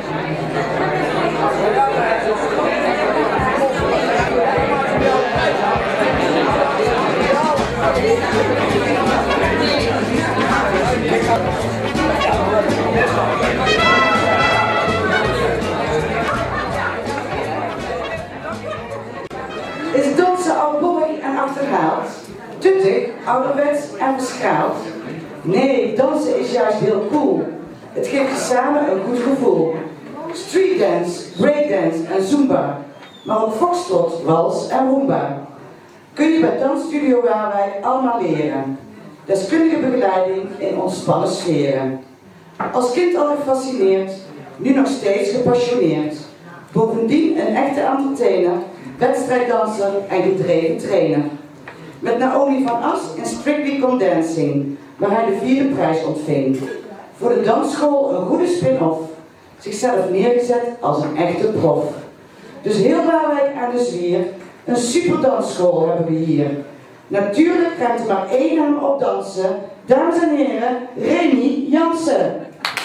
Is dansen al boy en achterhaald? Tuttig, ouderwets en verschaald? Nee, dansen is juist heel cool. Het geeft je samen een goed gevoel. Streetdance, breakdance en zumba. Maar ook foxtrot, wals en rumba. Kun je bij Dansstudio Waalwijk allemaal leren. Deskundige begeleiding in ontspannen sferen. Als kind al gefascineerd, nu nog steeds gepassioneerd. Bovendien een echte entertainer, wedstrijddanser en gedreven trainer. Met Naomi van Ast in Strictly Come Dancing, waar hij de 4e prijs ontving. Voor de dansschool een goede spin-off. Zichzelf neergezet als een echte prof. Dus heel Waalwijk aan de zwier, een super dansschool hebben we hier. Natuurlijk krijgt er maar één naam op dansen. Dames en heren, Remy Jansen.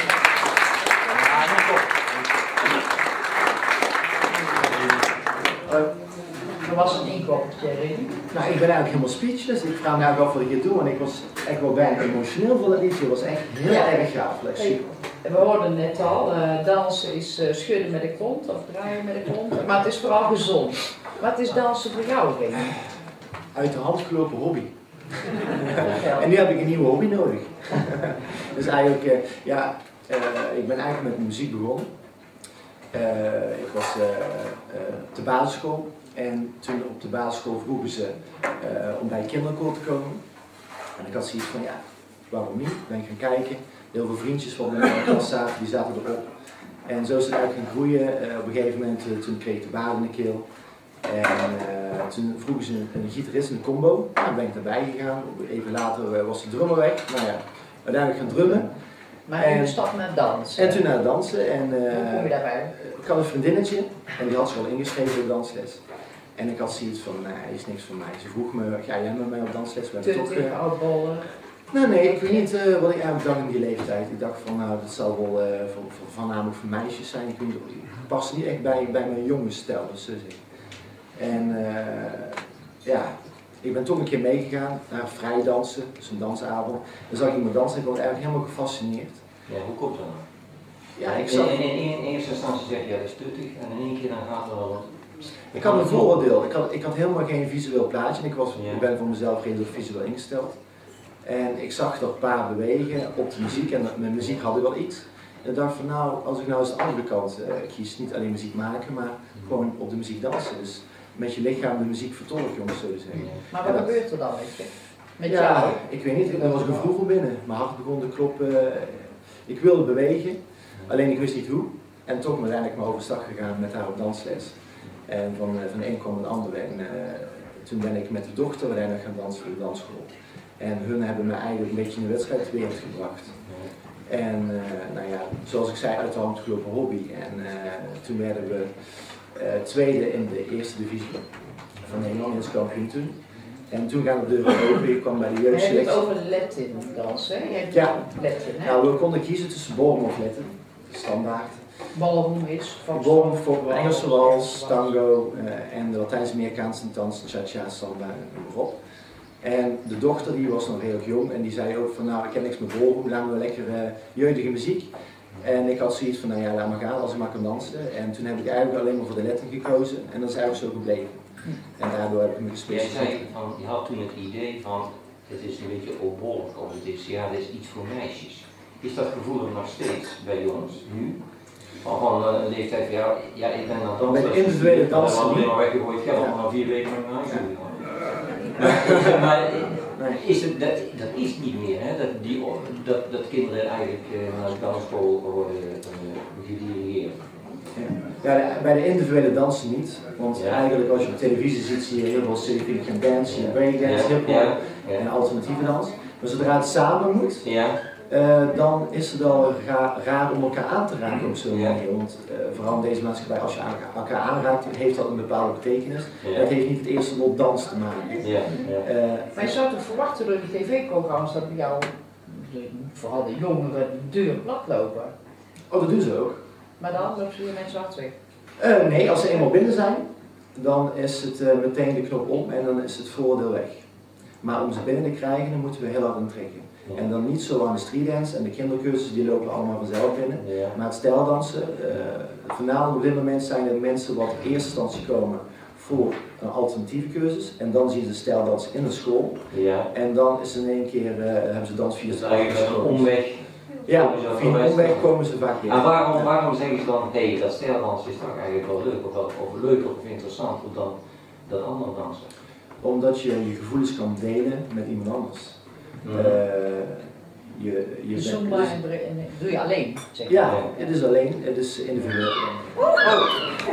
Dat was een inkoppertje, Remy. Nou, ik ben eigenlijk helemaal speechless. Ik vraag me eigenlijk af wat ik hier doe, want ik was echt wel bijna emotioneel voor dat liedje. Het was echt heel erg gaaf. We hoorden net al, dansen is schudden met de kont of draaien met de kont, maar het is vooral gezond. Wat is dansen voor jou, Remy? Uit de hand gelopen hobby. En nu heb ik een nieuwe hobby nodig. Dus eigenlijk, ik ben eigenlijk met muziek begonnen. Ik was op de basisschool en toen op de basisschool vroegen ze om bij kinderkoor te komen. En ik had zoiets van, ja, waarom niet? Ik ben gaan kijken. Heel veel vriendjes van mijn klas zaten, die zaten erop. En zo is het eigenlijk gaan groeien. Op een gegeven moment, toen kreeg ik de baard in de keel. En toen vroegen ze een gitarist in de combo. Nou, dan ben ik daarbij gegaan. Even later was de drummer weg. Nou ja, uiteindelijk gaan drummen. Maar je stap naar dansen. En toen naar dansen. En, hoe kom je daarbij? Ik had een vriendinnetje en die had zich al ingeschreven op dansles. En ik had zoiets van, nee, is niks voor mij. Ze vroeg me, ga jij met mij op dansles? Oudbollen? Nee, ik weet niet wat ik eigenlijk dacht in die leeftijd. Ik dacht van, nou, dat zal wel voornamelijk voor meisjes zijn. Ik weet niet, het past niet echt bij mijn jongensstijl, dus zo zeggen. En ja, ik ben toch een keer meegegaan naar vrij dansen, dus een dansavond. Dan zag ik iemand dansen en ik was eigenlijk helemaal gefascineerd. Ja, hoe komt dat nou? Ja, ik zag... In eerste instantie zeg je, ja, dat is tuttig en in één keer dan gaat er wel wat. Ik had een vooroordeel, ik had helemaal geen visueel plaatje en ik ben voor mezelf redelijk visueel ingesteld. En ik zag dat paar bewegen op de muziek en met muziek had ik wel iets. En ik dacht van nou, als ik nou eens de andere kant kies, niet alleen muziek maken, maar gewoon op de muziek dansen. Dus met je lichaam de muziek vertolken, om het zo te zeggen. Maar wat gebeurt er dan met jou? Ja, ik weet niet, er was een gevoel van binnen. Mijn hart begon te kloppen. Ik wilde bewegen, alleen ik wist niet hoe. En toch ben uiteindelijk maar overstag gegaan met haar op dansles. En van de een kwam het andere. En toen ben ik met de dochter uiteindelijk gaan dansen voor de dansschool. En hun hebben me eigenlijk een beetje in de wedstrijdwereld gebracht. En nou ja, zoals ik zei, uit de hand gelopen hobby. En toen werden we tweede in de eerste divisie van Nederland, als kampioen toen. En toen gaan de deuren open, ik kwam bij de jeugdselectie. Je hebt het over Latin dansen, hè? Je hebt ja. Latin, hè? Nou, we konden kiezen tussen ballroom of Latin, standaard. Ballroom is ballroom voor Engelse wals, tango en de Latijns-Amerikaanse dans, cha-cha, samba en voorop. En de dochter die was nog heel jong en die zei ook van nou ik ken niks met ballroom, laten we lekker jeugdige muziek. En ik had zoiets van nou ja laat maar gaan als ik maar kan dansen. En toen heb ik eigenlijk alleen maar voor de Latin gekozen en dat is eigenlijk zo gebleven. En daardoor heb ik me gespecialiseerd. Jij zei van, je had toen het idee van het is een beetje opbollig of het is, ja, dit is iets voor meisjes. Is dat gevoel er nog steeds bij jongens nu? Van een leeftijd van ja, ik ben aan het dansen. Met individuele dansen. Ik ben al weggegooid, ik heb al na 4 weken met mijn huis gegaan. Maar is het, dat is niet meer, hè? Dat kinderen eigenlijk naar de dansschool worden gedirigeerd. Ja, bij de individuele dansen niet, want eigenlijk als je op televisie ziet zie je heel veel City gaan dansen, breakdance, hip-hop en alternatieve dans. Maar zodra het samen moet, dan is het wel raar om elkaar aan te raken op zo'n manier. Want vooral in deze maatschappij, als je elkaar aanraakt, heeft dat een bepaalde betekenis. Dat heeft niet het eerste lot dans te maken. Maar je zou toch verwachten door die tv-programma's dat bij jou, vooral de jongeren, de deur plat lopen? Oh, dat doen ze ook. Maar dan lopen ze hier mensen hard weg? Nee, als ze eenmaal binnen zijn, dan is het meteen de knop om en dan is het voordeel weg. Maar om ze binnen te krijgen, dan moeten we heel hard intrekken. En dan niet zo aan de streetdance en de kindercursussen, die lopen allemaal vanzelf binnen. Ja. Maar het stijldansen, voornamelijk op dit moment zijn er mensen wat in eerste instantie komen voor een alternatieve cursus. En dan zien ze stijldans in de school. Ja. En dan is in één keer, hebben ze dans via een omweg. Ja, via een omweg komen ze vaak weer. En waarom zeggen ze dan, hé, dat stijldans is toch eigenlijk wel leuk, of leuker of interessanter dan andere dansen? Omdat je je gevoelens kan delen met iemand anders. Je Zumba dus, doe je alleen? Zeg ja, het is alleen, het is individueel. Oh.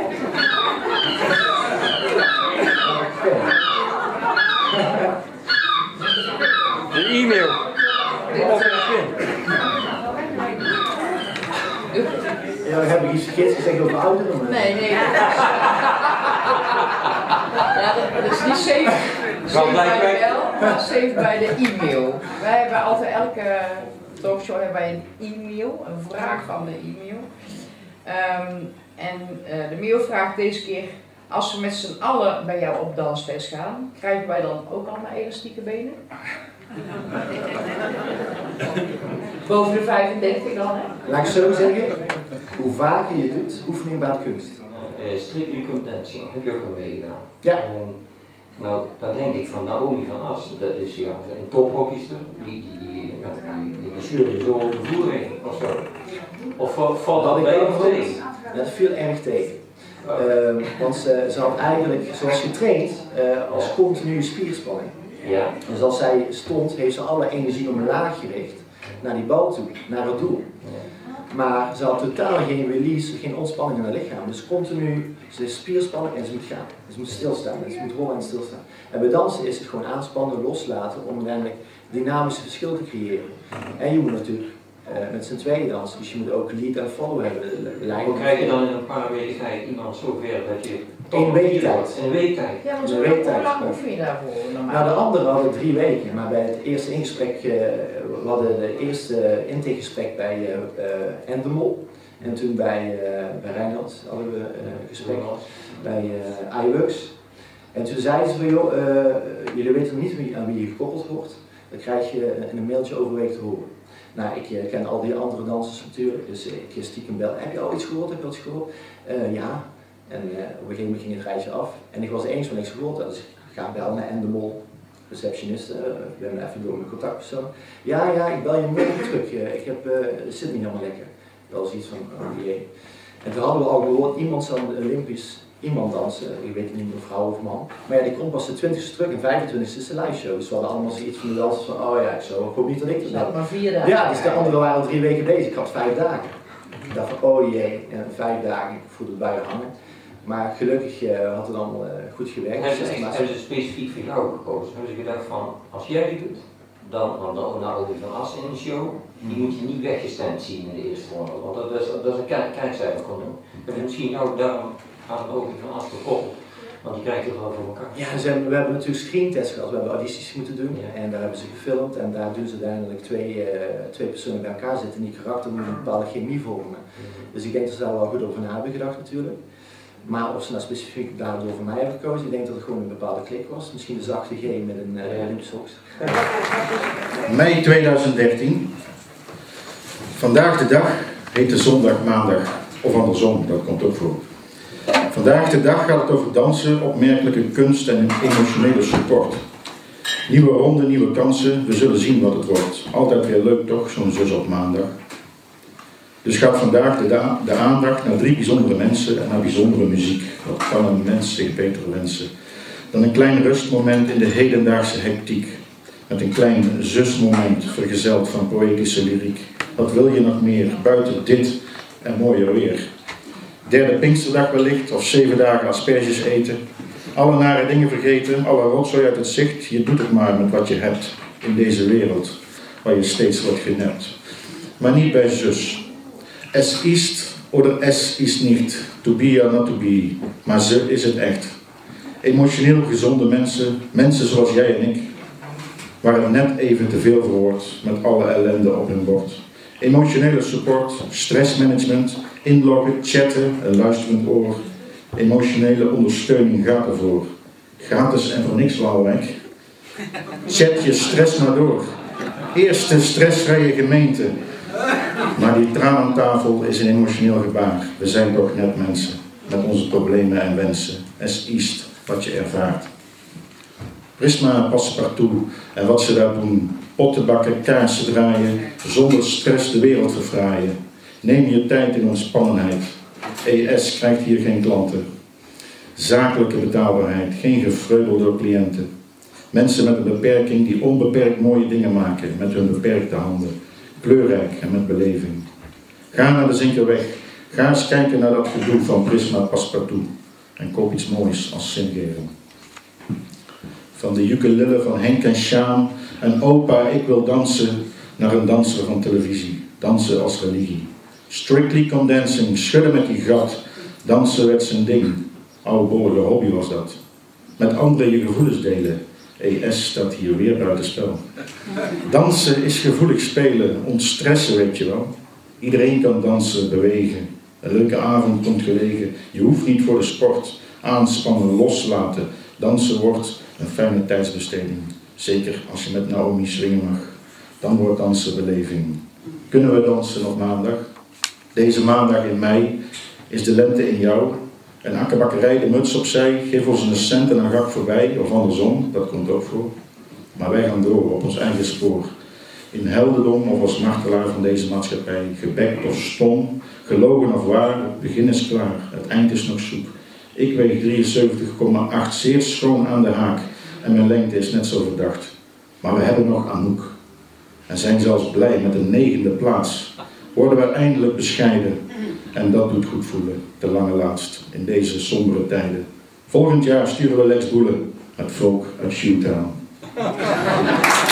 De e-mail. Ja, heb ik iets verkeerd gezegd over ouderen? Nee. Ja, dat is niet safe. Safe bij de bel, maar safe bij de e-mail. Wij hebben altijd elke talkshow hebben wij een e-mail, een vraag van de e-mail. De mail vraagt deze keer, als we met z'n allen bij jou op dansfest gaan, krijgen wij dan ook allemaal elastieke benen? Boven de 35 dan, hè? Laat ik zo zeggen, hoe vaker je doet, oefening baat kunst. Strictly Contention, heb je ook al meegedaan. Ja. Nou, dan denk ik van Naomi van As, dat is ja, een tophockeysters, die stuurde je zo op de vloer heen, of zo. Of valt dat bij of tegen? Dat viel erg tegen. Want ze had eigenlijk, zoals getraind, als continue spierspanning. Ja. Dus als zij stond, heeft ze alle energie omlaag gericht naar die bal toe, naar het doel. Maar ze had totaal geen release, geen ontspanning in haar lichaam. Dus continu, ze is spierspanning en ze moet gaan. Ze moet stilstaan, ze moet rollen en stilstaan. En bij dansen is het gewoon aanspannen, loslaten om uiteindelijk dynamische verschil te creëren. En je moet natuurlijk met z'n tweeën dansen, dus je moet ook lead en follow hebben. Hoe krijg je dan in een paar weken iemand zover dat je... Een week tijd. Een week tijd. Ja, want hoe lang oefen je daarvoor? Nou, de anderen hadden 3 weken, maar bij het eerste ingesprek, we hadden de eerste intakegesprek bij Endemol. En toen bij Rijnland hadden we een gesprek bij iWorks. En toen zeiden ze van, joh, jullie weten niet aan wie je gekoppeld wordt. Dat krijg je in een mailtje over een week te horen. Nou, ik ken al die andere dansers natuurlijk, dus ik stiekem bel. Heb je al iets gehoord? Heb je al iets gehoord? Ja. En op een gegeven moment ging het rijtje af. En ik was eens van niks gehoord. Dus ik ga bellen naar Endemol, receptionist. Ik ben even door mijn contactpersoon. Ja, ik bel je morgen terug. Het zit niet helemaal lekker. Dat was iets van, oh jee. En toen hadden we al gehoord, iemand zou een Olympisch iemand dansen. Ik weet niet of vrouw of man. Maar ja, die komt pas de 20e terug en 25e is de live show. Dus we hadden allemaal zoiets van de dansers van, oh ja, ik hoop niet dat ik dat heb. Maar 4 dagen. Ja, dus de anderen waren al 3 weken bezig. Ik had 5 dagen. Ik dacht van, oh jee, 5 dagen, ik voelde het buien hangen. Maar gelukkig had het allemaal goed gewerkt. Hebben ze specifiek voor jou gekozen? Hebben ze gedacht van, als jij dit doet, dan Naomi van As in een show, die moet je niet weggestemd zien in de eerste ronde. Want dat is een kijkcijfer kon doen. Hebben ze misschien ook daarom aan Naomi van As gekoppeld? Want die krijgt het wel voor elkaar. Ja, we hebben natuurlijk screentests gehad, we hebben audities moeten doen en daar hebben ze gefilmd en daar doen ze uiteindelijk twee personen bij elkaar zitten en die karakter moet een bepaalde chemie vormen. Dus ik denk dat ze daar wel goed over na hebben gedacht natuurlijk. Maar of ze nou specifiek daardoor voor mij hebben gekozen, ik denk dat het gewoon een bepaalde klik was. Misschien de zachte G met een Olympische hoogst. Mei 2013. Vandaag de dag heet de zondag maandag, of andersom, dat komt ook voor. Vandaag de dag gaat het over dansen, opmerkelijke kunst en een emotionele support. Nieuwe ronde, nieuwe kansen, we zullen zien wat het wordt. Altijd weer leuk toch, zo'n zus op maandag. Dus gaat vandaag de aandacht naar 3 bijzondere mensen en naar bijzondere muziek. Wat kan een mens zich beter wensen dan een klein rustmoment in de hedendaagse hectiek. Met een klein zusmoment vergezeld van poëtische lyriek. Wat wil je nog meer, buiten dit en mooier weer? 3e Pinksterdag wellicht, of 7 dagen asperges eten. Alle nare dingen vergeten, alle rotzooi uit het zicht. Je doet het maar met wat je hebt in deze wereld, waar je steeds wordt genept. Maar niet bij zus. Es ist oder es ist nicht, to be or not to be, maar ze is het echt. Emotioneel gezonde mensen, mensen zoals jij en ik, waar het net even te veel voor wordt met alle ellende op hun bord. Emotionele support, stressmanagement Inloggen, chatten, een luisterend oor. Emotionele ondersteuning gaat ervoor. Gratis en voor niks Waalwijk. Chat je stress maar door. Eerste stressvrije gemeente. Maar die tranentafel is een emotioneel gebaar. We zijn toch net mensen. Met onze problemen en wensen. Es ist wat je ervaart. Prisma Passepartout en wat ze daar doen. Potten bakken, kaarsen draaien. Zonder stress de wereld verfraaien. Neem je tijd in ontspannenheid. ES krijgt hier geen klanten. Zakelijke betaalbaarheid. Geen gefreudel door cliënten. Mensen met een beperking die onbeperkt mooie dingen maken. Met hun beperkte handen. Kleurrijk en met beleving. Ga naar de Zinkerweg. Ga eens kijken naar dat gedoe van Prisma Passepartout. En koop iets moois als zingeving. Van de ukulele van Henk en Sjaan. En opa, ik wil dansen. Naar een danser van televisie. Dansen als religie. Strictly Condensing. Schudden met die gat. Dansen werd zijn ding. Oudbollige hobby was dat. Met anderen je gevoelens delen. ES staat hier weer buitenspel. Dansen is gevoelig spelen. Ontstressen, weet je wel. Iedereen kan dansen, bewegen. Een leuke avond komt gelegen. Je hoeft niet voor de sport. Aanspannen, loslaten. Dansen wordt een fijne tijdsbesteding. Zeker als je met Naomi swingen mag. Dan wordt dansen beleving. Kunnen we dansen op maandag? Deze maandag in mei is de lente in jou. Een akkerbakkerij, de muts opzij. Geef ons een cent en een gak voorbij. Of andersom, dat komt ook voor. Maar wij gaan door op ons eigen spoor. In heldendom of als martelaar van deze maatschappij. Gebekt of stom, gelogen of waar, het begin is klaar, het eind is nog zoek. Ik weeg 73,8, zeer schoon aan de haak en mijn lengte is net zo verdacht. Maar we hebben nog Anouk en zijn zelfs blij met een 9e plaats. Worden we eindelijk bescheiden en dat doet goed voelen, te lange laatst, in deze sombere tijden. Volgend jaar sturen we Lex Boelen met folk uit Shoetown.